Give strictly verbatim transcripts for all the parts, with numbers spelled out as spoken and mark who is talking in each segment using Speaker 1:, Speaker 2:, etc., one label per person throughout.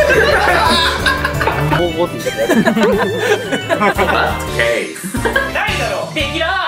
Speaker 1: ボーボーって言って
Speaker 2: バッドケース。
Speaker 3: ないだろ。
Speaker 4: できら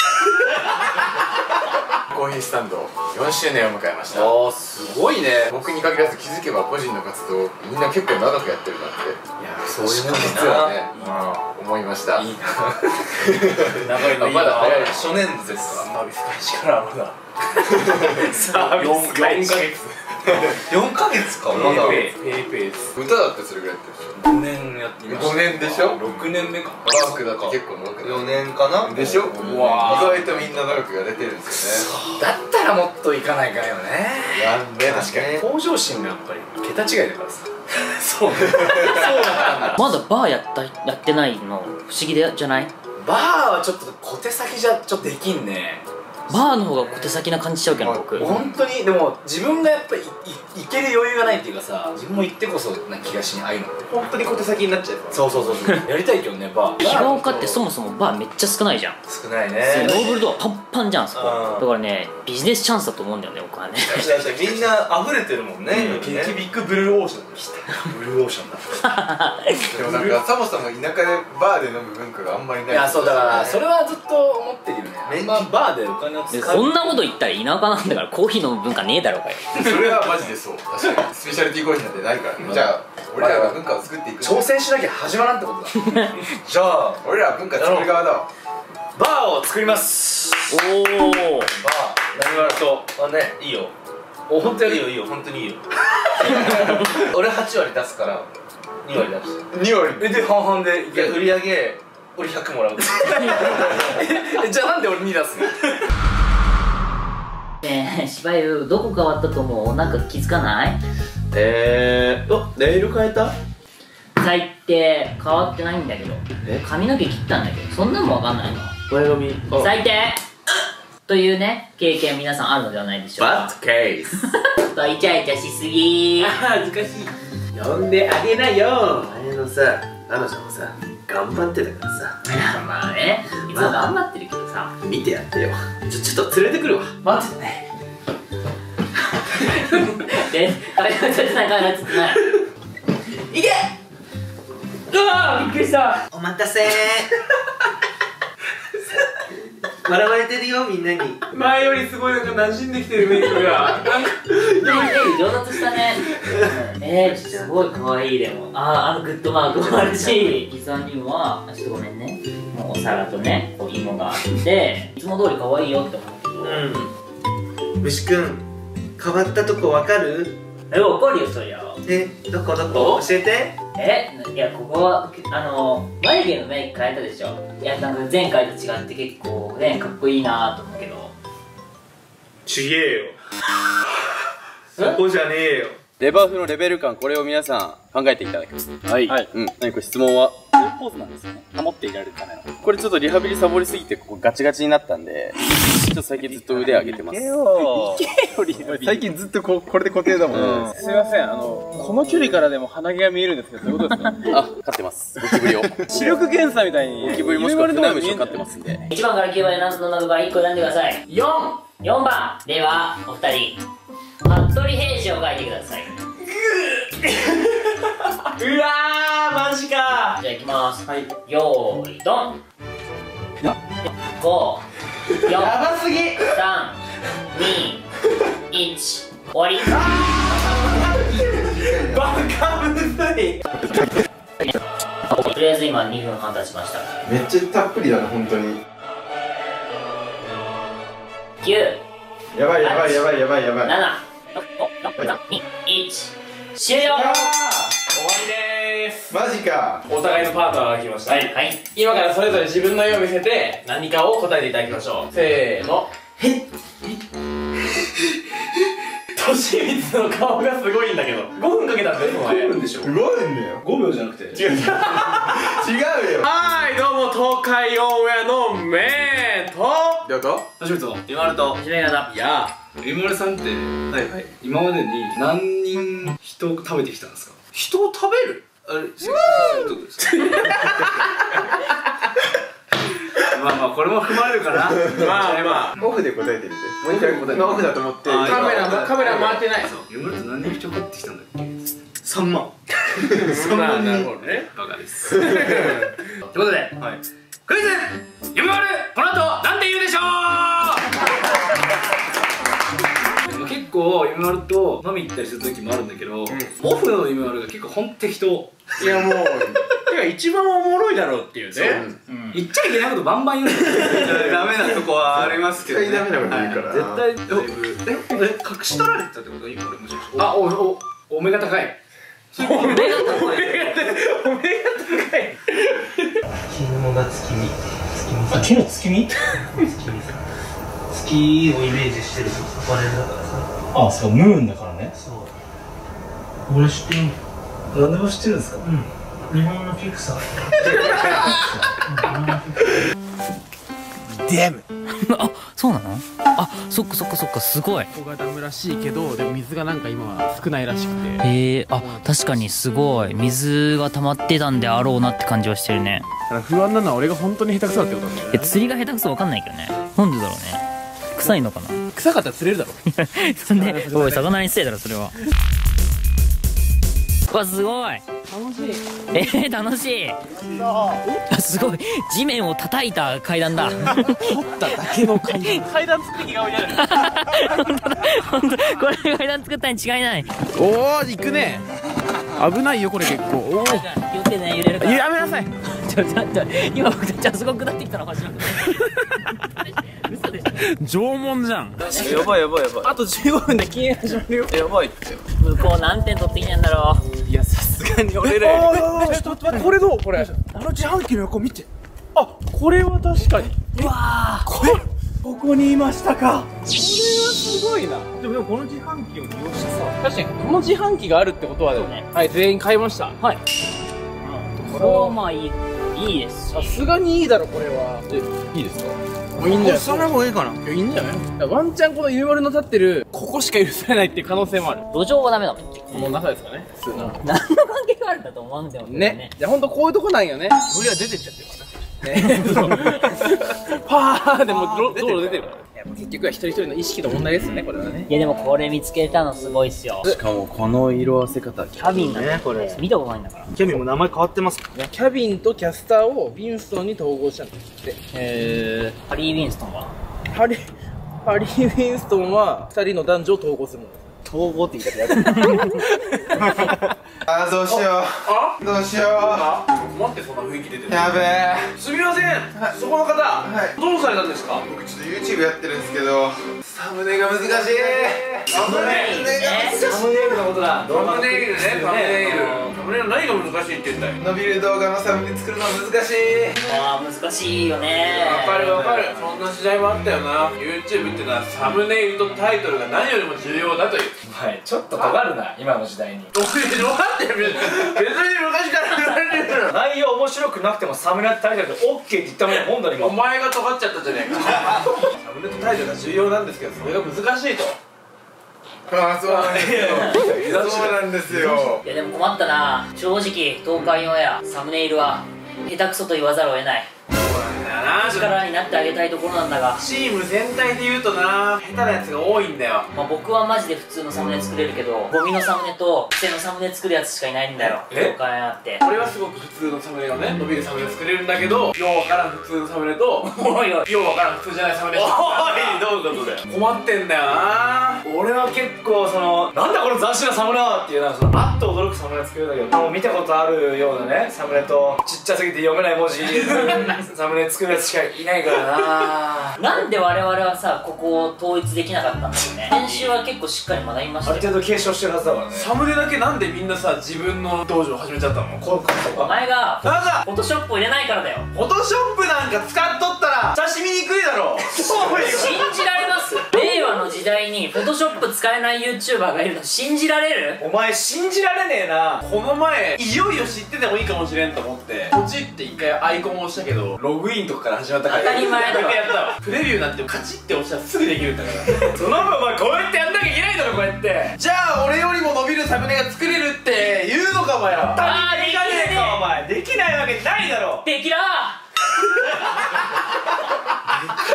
Speaker 2: コーヒースタンドよんしゅうねんを迎えました。
Speaker 3: ああ、すごいね。
Speaker 2: 僕に限らず気づけば個人の活動みんな結構長くやってるなって。
Speaker 3: いや、そういうもん
Speaker 2: 実はね、思いました。
Speaker 3: いいな。長いのいいな。
Speaker 2: まだ早い。
Speaker 3: 初年度ですか。
Speaker 1: サービス開始からまだ
Speaker 3: サービス開始。よんかげつか。まだ。
Speaker 1: ペイペイペイです。
Speaker 2: 歌だってそれぐらいやってるでしょ。
Speaker 3: ごねんやってみました。
Speaker 2: ごねんでしょ。
Speaker 3: ろくねんめか。
Speaker 2: バークだって結構長くない
Speaker 3: よねんかな。
Speaker 2: でしょ。
Speaker 3: うわ
Speaker 2: 意外とみんな長くやれてるんですよね。
Speaker 3: だったらもっといかないかよね。
Speaker 2: いやね、確かに
Speaker 3: 向上心がやっぱり桁違いだからさ。そうね。そうなんだ。
Speaker 4: まだバーやったやってないの不思議でじゃない？
Speaker 3: バーはちょっと小手先じゃちょっとできんね。
Speaker 4: バーの方が小手先な感じしちゃうけど僕。
Speaker 3: 本当にでも自分がやっぱりいける余裕がないっていうかさ、自分も行ってこそな気がしにああいうのって
Speaker 1: 本当に小手先になっちゃう。
Speaker 3: そうそうそうそうやりたいけどね、バー。
Speaker 4: 広岡ってそもそもバーめっちゃ少ないじゃん。
Speaker 3: 少ない
Speaker 4: ノ
Speaker 3: ね。
Speaker 4: ーブルドアパンパンじゃんそこ。
Speaker 3: うん
Speaker 4: だからねビジネスチャンスだと思うんだよね僕はね。
Speaker 3: みんな溢れてるもんね。
Speaker 1: 激ビッグブルーオーシャンでした。
Speaker 3: ブルーオーシャンだ。
Speaker 2: でもなんかそもそも田舎でバーで飲む文化があんまりない。
Speaker 3: いや、そうだからそれはずっと思ってるよね。あんまバーでお金を使う。
Speaker 4: でそんなこと言ったら田舎なんだからコーヒー飲む文化ねえだろうかよ。
Speaker 2: それはマジでそう。確かにスペシャリティコーヒーなんてないからね。じゃあ俺らが文化を作っていく。
Speaker 3: 挑戦しなきゃ始まらんってことだ。じゃあ
Speaker 2: 俺らは文化作る側だわ。
Speaker 3: バーを作ります。
Speaker 4: おお。
Speaker 3: バー何言われるとあね、いいよ。お、本当にいいよいいよ、本当にいいよ。俺はちわり出すからにわり出して。
Speaker 2: に割。
Speaker 3: えで半々でいや売り上げ俺ひゃくもらう。えじゃあなんで俺に出すの？
Speaker 4: ねえ芝生どこ変わったと思う？なんか気づかない？
Speaker 1: えー、お、ネイル変えた？
Speaker 4: 最低変わってないんだけど
Speaker 1: え
Speaker 4: 髪の毛切ったんだけどそんなもんわかんないの？
Speaker 1: 前髪。あ、
Speaker 4: 最低というね経験皆さんあるのではないでしょうか。
Speaker 2: バッドケース。
Speaker 4: ちょっとイチャイチャしすぎー。
Speaker 1: 恥ずかしい。呼んであげなよ。前のさ、彼女もさ、頑張ってたからさ。
Speaker 4: まあねいつも頑張ってるけどさ。
Speaker 1: 見てやってよ。ちょ、ちょっと連れてくるわ。
Speaker 4: 待ってねで、髪がつってない髪がつってない。いけ！うわーびっくりした。
Speaker 1: お待たせー。笑われてるよ、みんなに。
Speaker 5: 前よりすごいなんか馴染んできてるメイクが。なんか
Speaker 4: でも上達したね。えー、すごい可愛いでも。あー、あのグッドマークもあるし、ギさんにはちょっとごめんね。もうお皿とね、こう芋があっていつも通り可愛いよって思うけど。
Speaker 1: うん。虫くん、変わったとこわかる？
Speaker 4: え、わかるよそりゃ。
Speaker 1: え、どこどこ教えて。
Speaker 4: え、いやここはあの眉毛のメイク変えたでしょ。いやなんか前回と違って結構ねかっこいいなと思うけど。
Speaker 5: ちげえよ。そこじゃねえよ。
Speaker 6: レバー風のレベル感、これを皆さん考えていただきます。はい。はい。うん。何これ質問は？こういうポーズなんですよね。保っていられるための。これちょっとリハビリサボりすぎて、ここガチガチになったんで、ちょっと最近ずっと腕上げてます。いけよー。いけよ、リハビリ。最近ずっとここれで固定だもんね。
Speaker 5: すみません、あの、この距離からでも鼻毛が見えるんですけど、どういうことですか？
Speaker 6: あ、飼ってます。ゴキブリを。
Speaker 5: 視力検査みたいに。
Speaker 6: ゴキブリもしくはフナムシを飼ってますんで。
Speaker 4: いちばんからきゅうばんで何の中からいっこ選んでください。よん、よんばんではお二人服部平次を書いてください。
Speaker 5: うわー、マジか。
Speaker 4: じゃあいきます。はい。よーいドン。ご、よん、
Speaker 5: やばすぎ。
Speaker 4: さん、に、いち、終わり。
Speaker 5: バカむずい。
Speaker 4: とりあえず今にふんはん経ちました。
Speaker 2: めっちゃたっぷりだな本当に。
Speaker 4: きゅう、
Speaker 2: やばいやばいやばいやばいやばい。
Speaker 4: なな、ろく、ご、さん、に、いち、終了。
Speaker 5: 終わりでーす。
Speaker 2: マジか。
Speaker 5: お互いのパートナーが来ました。はい。今からそれぞれ自分の絵を見せて何かを答えていただきましょう。せーの。へっ。としみつの顔がすごいんだけど。ごふんかけたんだよ、お前。ごふんでしょ。
Speaker 2: すごいんだよ。
Speaker 5: ごびょうじゃなくて。違う。違う。
Speaker 2: 違うよ。
Speaker 5: はい、どうも、東海オンエアのメイと、
Speaker 2: どうぞ。
Speaker 3: としみつの今までと
Speaker 4: 始め方。
Speaker 3: いやー、ゆうまるさんって、はいはい、今までに何人人を食べてきたんですか？人を食べる？あれ、セクシーってことですか？まあまあ、これも踏まれるかな。
Speaker 5: まあまあ、
Speaker 2: オフで答えてみて。モニターに答えて。オフだと思って。
Speaker 5: カメラ、カメラ回ってない。
Speaker 3: ゆうまるって何人人買ってきたんだっけ？さんまん。
Speaker 1: そんなに
Speaker 5: なるほどね。
Speaker 1: バカです。
Speaker 4: ということで、クイズゆめまるこの後なんて言うでしょう。結構ゆめまると飲み行ったりする時もあるんだけど、オフのゆめまるが結構ほんと適当。
Speaker 5: いやもう、てか一番おもろいだろうっていうね。
Speaker 4: 言っちゃいけないことバンバン言うんだよ。
Speaker 6: ダメなとこはありますけどね。
Speaker 2: 絶対ダメなこと言うから
Speaker 1: 絶対え隠し取られてたってこと？今俺もしかして。
Speaker 5: あ、お、お、お目が高い。
Speaker 4: おめが高い。
Speaker 5: お目が高い。
Speaker 1: 金が月見。
Speaker 4: あ、木の月見？
Speaker 1: 月見さ。月をイメージしてるアパレルだからさ。
Speaker 4: あ、そう、ムーンだからね。
Speaker 1: そう。俺知ってる。何でも知ってるんですか？うん。日本のピクサー。
Speaker 5: デム。
Speaker 7: あ、そうなの？あ、そっかそっかそっか、すごい。
Speaker 8: ここがダムらしいけど、でも水がなんか今は少ないらしくて。
Speaker 7: へえ、あ、確かにすごい。水が溜まってたんであろうなって感じはしてるね。
Speaker 8: だから不安なのは俺が本当に下手くそだってことなんだよ
Speaker 7: え、
Speaker 8: ね。
Speaker 7: 釣りが下手くそわかんないけどね。なんでだろうね。臭いのかな。
Speaker 8: 臭かったら釣れるだろ。
Speaker 7: そんで、おい、魚に失礼だろ、それは。うわ、すごい。
Speaker 8: 楽しい。
Speaker 7: えー、楽しい。あ、すごい。地面を叩いた階段だ。
Speaker 8: 掘っただけの階段。階段作って気が置いてある。
Speaker 7: 本当だ、本当。これ階段作ったに違いない。
Speaker 8: おお、行くね。危ないよこれ結構。おお。
Speaker 7: 気をつけてね、揺れるから。
Speaker 8: やめなさい。
Speaker 7: ちょ、ちょ、ちょ、今僕たちあそこ下ってきたの初めて。嘘でしょ。
Speaker 8: 縄文じゃん。
Speaker 6: やばいやばいやばい。
Speaker 8: あとじゅうごふんで禁煙始まるよ。
Speaker 6: やばいって。
Speaker 7: 向こう何点取ってきてんだろう。
Speaker 6: いや、さすがに俺
Speaker 8: え、
Speaker 6: ら。
Speaker 8: あー、ちょっと待って、これどうこれ。あの自販機の横見て。あ、これは確かに。
Speaker 7: うわ
Speaker 8: これ、ここにいましたか。これはすごいな。でもでもこの自販機を利用してさ、確かにこの自販機があるってことはでもね。はい、全員買いました。
Speaker 7: はい。これはまあいい、いいですし。
Speaker 8: さすがにいいだろこれは。え、いいですか？もういいんじゃない？その方がいいかな。いや、いいんじゃない？ワンチャンこのゆうまるの立ってるここしか許されないっていう可能性もある。
Speaker 7: 路上はダメだもん。
Speaker 8: この中ですかね。普通な。
Speaker 7: 何の関係があるんだと思わんでも
Speaker 8: ね。じゃあほんとこういうとこなんよね。無理は出てっちゃってるから。パーでも道路出てるから。結局は一人一人の意識の問題ですよね、これはね。
Speaker 7: いやでもこれ見つけたのすごいっすよ。
Speaker 6: しかもこの色あせ方。
Speaker 7: キャビンだね、これ。見たことないんだから。
Speaker 5: キャビンも名前変わってますからね。
Speaker 8: キャビンとキャスターをウィンストンに統合したんですって。
Speaker 7: へー。ハリー・ウィンストンは
Speaker 8: ハリハリー・ウィンストンはふたりの男女を統合するものです。
Speaker 5: 統合って言い方やる。
Speaker 2: あーどうしようどうしよ
Speaker 5: 待って、そんな雰囲気出てる。
Speaker 2: うやべえ。
Speaker 5: すみません、そこの方、
Speaker 2: はい
Speaker 5: どうされたんですか？
Speaker 2: 僕ちょっと YouTube やってるんですけど、サムネが難しい。
Speaker 5: サムネイルね。サムネイルのことだ。サムネイルね、サムネイル。サムネイル何が難しいって言ったよ。
Speaker 2: 伸びる動画のサムネ作るのは難しい。
Speaker 4: あー難しいよね。
Speaker 5: わかるわかる。そんな時代もあったよな。YouTube ってのはサムネイルとタイトルが何よりも重要だという。
Speaker 3: はい、ちょっと尖るな、今の時代に。
Speaker 5: お前分かってる。別に昔から言われてる。
Speaker 3: 内容面白くなくてもサムネタイトルで オーケー って言ったもんや、本当に
Speaker 5: お
Speaker 3: 今。
Speaker 5: 前が尖っちゃったじゃねえか。サムネとタイトルが重要なんですけど、それが難しいと。
Speaker 2: ああそうなんですよ。そうなんですよ。
Speaker 4: いやでも困ったな。正直東海オンエアサムネイルは下手くそと言わざるを得ない。
Speaker 5: そうなんだよな。
Speaker 4: 力になってあげたいところなんだが、
Speaker 5: チーム全体で言うとな、下手なやつが多いんだよ。
Speaker 4: まあ、僕はマジで普通のサムネ作れるけど、ゴミのサムネと癖のサムネ作るやつしかいないんだよ。
Speaker 5: え
Speaker 4: 東海オンエアって。
Speaker 5: 俺はすごく普通のサムネをね、伸びるサムネ作れるんだけど、ようわからん普通のサムネと、
Speaker 4: おいおい。
Speaker 5: ようわからん普通じゃないサムネ。おい、どういうことだよ。困ってんだよな。
Speaker 3: 俺は結構その、なんだこの斬新なサムネはっていう、なんかその、あっと驚くサムネ作るんだけど、もう見たことあるようなね、サムネと、ちっちゃすぎて読めない文字、サムネ作るやつしかいないからな。
Speaker 4: なんで我々はさ、ここを統一できなかったんだろうね。編集は結構しっかり学びましたよ。
Speaker 3: ある程度継承してるはずだからね。
Speaker 5: サムネだけなんでみんなさ、自分の道場始めちゃったの？こう
Speaker 4: お前が
Speaker 5: なんだ
Speaker 4: フォトショップを入れないからだよ。
Speaker 5: フォトショップなんか使っとったら写真見にくいだろ。そうよ。
Speaker 4: 信じられます？令和の時代にフォトショップ使えない YouTuber がいるの信じられる？
Speaker 3: お前信じられねえな。
Speaker 5: この前いよいよ知っててもいいかもしれんと思ってポチって一回アイコンを押したけど、ログインとかから始まったから
Speaker 4: 当たり前だわ。
Speaker 5: もう一回やったわ。プレビューなんてカチって押したらすぐできるんだからその分お前こうやってやんなきゃいけないだろ、こうやって。じゃあ俺よりも伸びるサムネが作れるって言うのかもよ。
Speaker 4: あーできねえ
Speaker 3: かお前できないわけないだろ。
Speaker 4: できらー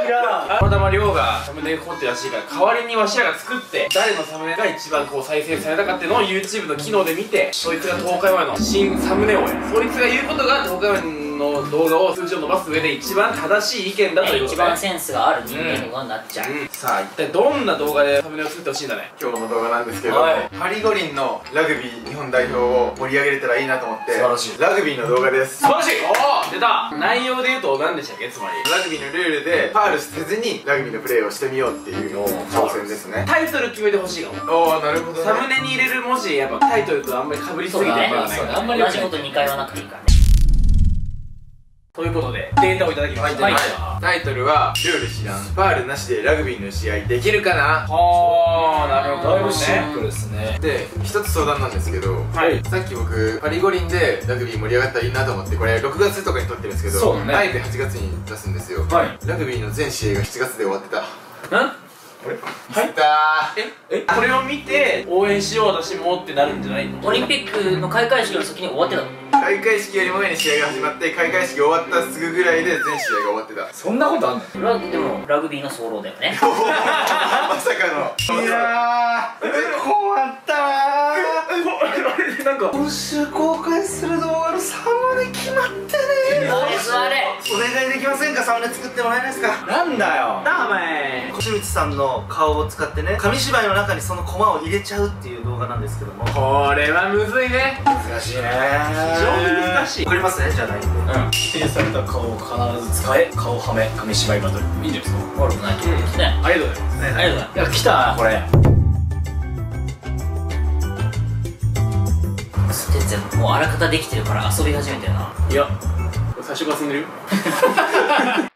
Speaker 3: がたまたま亮がサムネ凝ってるらしいから代わりにわしらが作って誰のサムネが一番こう再生されたかっていうのを YouTube の機能で見て、そいつがとおかいまえの新サムネをやそいつが言うことがとおかいまえの動画を数字を伸ばす上で一番正しい意見だということで、
Speaker 4: 一番センスがある人間の側になっちゃう、
Speaker 3: うん、さあ一体どんな動画でサムネを作ってほしいんだね。
Speaker 2: 今日の動画なんですけど、
Speaker 3: はい、
Speaker 2: パリ五輪のラグビー日本代表を盛り上げれたらいいなと思って、
Speaker 3: 素晴らしい
Speaker 2: ラグビーの動画です。
Speaker 3: 素晴らしい。おお出た。内容で言うと何でしたっけ。つまり
Speaker 2: ラグビーのルールでファールせずにラグビーのプレーをしてみようっていう挑戦ですね。
Speaker 3: タイトル決めてほしいかも。
Speaker 2: おお、なるほどね。
Speaker 3: サムネに入れる文字やっぱタイトルとあんまり被りすぎてないからね。
Speaker 4: あんまり同じことにかいはなくていいからね。
Speaker 3: ということでデータをいただきました。はい、
Speaker 2: タイトルはルール知らん、ファールなしでラグビーの試合できるかな。
Speaker 3: はあ、なるほどね。
Speaker 8: だいぶシンプルですね。
Speaker 2: で、一つ相談なんですけど、
Speaker 3: はい、
Speaker 2: さっき僕パリ五輪でラグビー盛り上がったらいいなと思って、これろくがつとかに撮ってるんですけど、
Speaker 3: そうだね、
Speaker 2: あえてはちがつに出すんですよ。
Speaker 3: はい、
Speaker 2: ラグビーの全試合がしちがつで終わってた。
Speaker 3: ん
Speaker 2: あれ入ったー。
Speaker 3: ええこれを見て応援しよう私もってなるんじゃないの。
Speaker 4: オリンピックの開会式より先に終わってたの。
Speaker 2: 開会式よりも前に試合が始まって、開会式終わったすぐぐらいで全試合が終わってた。
Speaker 3: そんなことあんの。
Speaker 4: それはでもラグビーの早漏だよね。
Speaker 2: まさかの。いやー困ったー。
Speaker 3: なんか
Speaker 2: 今週公開する動画のサムネ決まってねー。
Speaker 4: 座れ座れ。
Speaker 2: お願いできませんか。サムネ作ってもらえないですか。
Speaker 3: なんだよなあお前。
Speaker 1: 小光さんの顔を使ってね、紙芝居の中にそのコマを入れちゃうっていう動画なんですけども、
Speaker 3: これはむずいね。
Speaker 2: 難しいね
Speaker 3: 非常に難しい。
Speaker 1: わかりますね。じゃないんで、
Speaker 3: うん、指定された顔を必ず使え顔はめ紙芝居バトルいいんじゃないですか。
Speaker 4: 悪くないと思いますね。
Speaker 3: ありがとうございます。
Speaker 4: ありがとうございます。
Speaker 3: いや来たなこれ。
Speaker 4: 全然もうあらかたできてるから遊び始めてるな。
Speaker 3: いや最初から遊んでるよ。